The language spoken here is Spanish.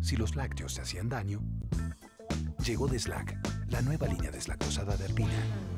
si los lácteos te hacían daño, llegó Deslac, la nueva línea deslactosada de Alpina,